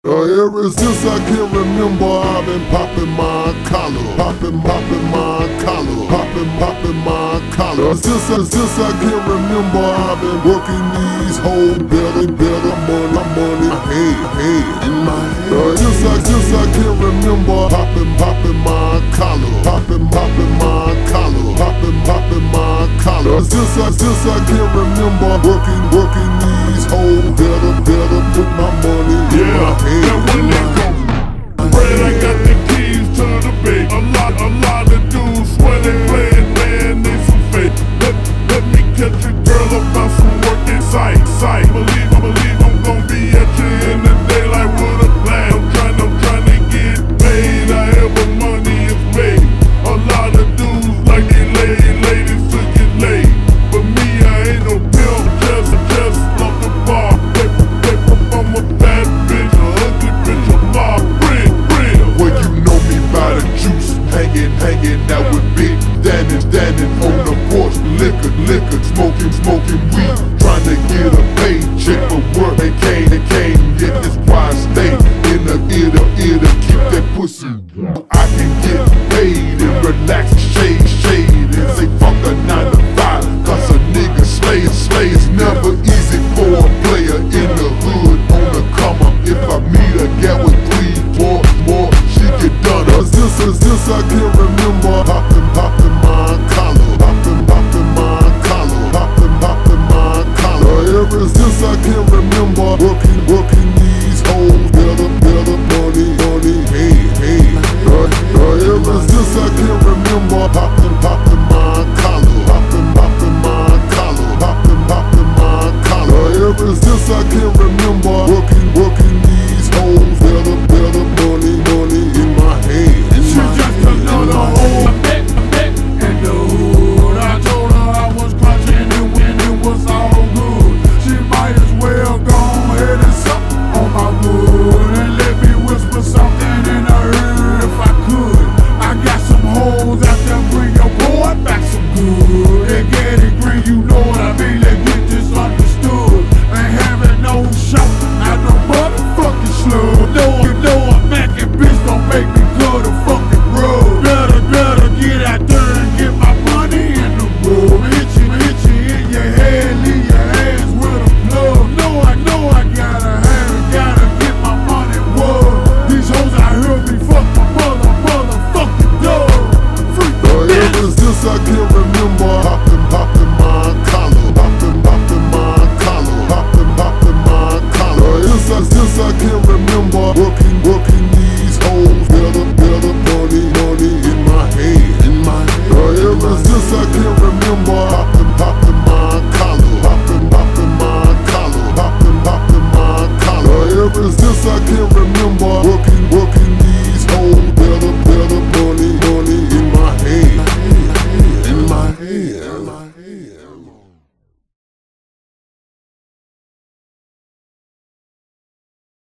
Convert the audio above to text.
Ever since I can remember, I've been popping my collar, popping my collar, popping my collar. Since I can remember, I've been working these whole better money, head in my head. Since I can remember, popping my collar, popping my collar, popping my collar. Since I can remember, working these whole better, put my money in my head. Now when they go Fred, I got the keys to the bank. A lot of dudes swear they playing, man, they some fake. Let me catch a girl about some work in sight. I believe I'm gon' be at you in the daylight with a plan. I'm trying to get paid, however money is made. A lot of dudes like they ladies to get laid. But me, I ain't no pimp, just love the bar. Paper from a bad bitch, a ugly bitch, a mob, real. Well, you know me by the juice, hanging out with Big Danny, standing on the porch, liquor, smoking weed, trying to get a paycheck for work. They came, yet this why I stay in the ear to keep that pussy. I can get paid and relax, shade, and say fuck a 9 to 5, cause a nigga slay. It's never easy for a player in the hood on the come up. If I meet a gal with 3, 4 more, she get done. Since I can remember, popping my collar, popping my collar, popping my collar. Ever since I can remember, working these hoes better money, head. Ever since I can remember, popping my collar, popping my collar, popping my collar. Ever since I can remember, working these hoes better money in my head. She just another hoe I met in the hood. I told her I was clutching it when it was all good. She might as well go ahead and suck on my wood and let me whisper something in her ear if I could. I got some hoes out there, bring your boy back some good. They get it green, you know what I mean. Let's get this understood. Ain't having no shot, not no motherfucking slug. You know a mackin' bitch don't make me cut a fucking rug. Better get out there and get my money in the rug. Hit you in your head, leave your ass with a plug. Know I gotta have it, gotta get my money wug. These hoes out here be fuck my motherfucking dog. Freak Ever since I can remember, popping my collar, popping my collar, popping my collar. Since I can remember, working